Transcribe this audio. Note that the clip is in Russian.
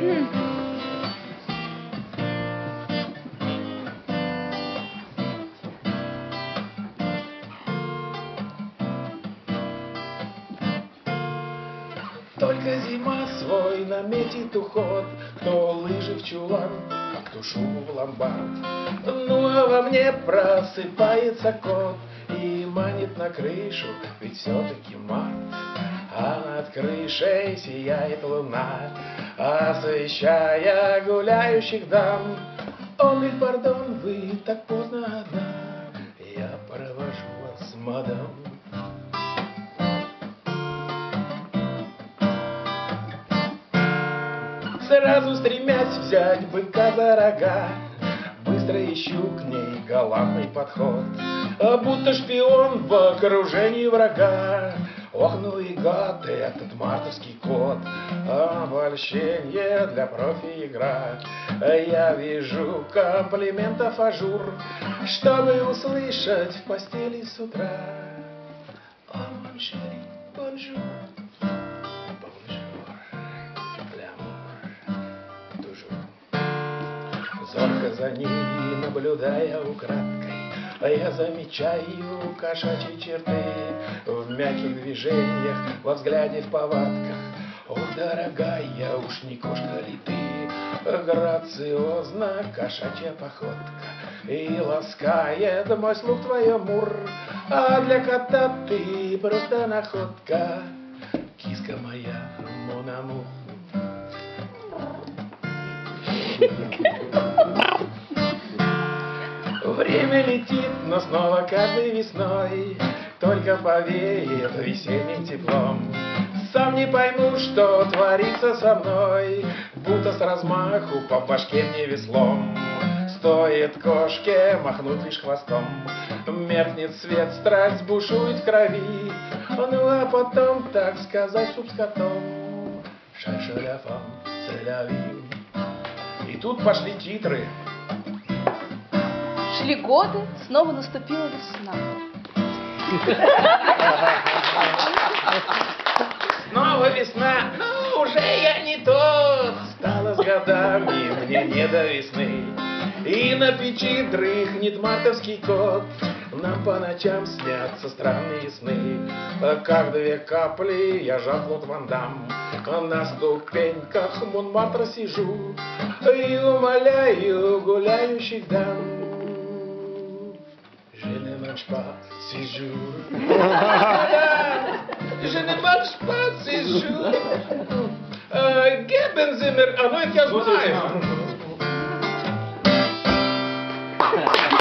Только зима свой наметит уход, кто лыжи в чулан, а кто шубу в ломбард. Ну а во мне просыпается кот и манит на крышу, ведь все-таки март. А над крышей сияет луна, освещая гуляющих дам. О, миль пардон, вы так поздно одна, я провожу вас, мадам. Сразу стремясь взять быка за рога, быстро ищу к ней галантный подход, будто шпион в окружении врага. Ох, ну и гад этот мартовский кот, обольщение для профи игра. Я вижу комплиментов ажур, чтобы услышать в постели с утра. О, мон шери, бонжур. Зорко за ней наблюдая украдкой, я замечаю кошачьи черты в мягких движениях, во взгляде, в повадках. Ох, дорогая, уж не кошка ли ты? Грациозна кошачья походка и ласкает мой слух твое мур. А для кота ты просто находка, киска моя, мон амур. Время летит, но снова каждой весной только повеет весенним теплом. Сам не пойму, что творится со мной, будто с размаху по башке мне веслом. Стоит кошке махнуть лишь хвостом, меркнет свет, страсть бушует в крови. Ну а потом, так сказать, суп с котом. Шаль-шаля-фам, селяви. И тут пошли титры. Шли годы, снова наступила весна. Снова весна, но уже я не тот. Стало с годами, мне не до весны. И на печи дрыхнет мартовский кот. Нам по ночам снятся странные сны. Как две капли я Жан-Клод Ван Дам. На ступеньках Монмартра сижу и умоляю гуляющих дам. Je ne mange pas ces jours. Je ne mange pas ces jours. Geben Sie mir... А ну это я знаю.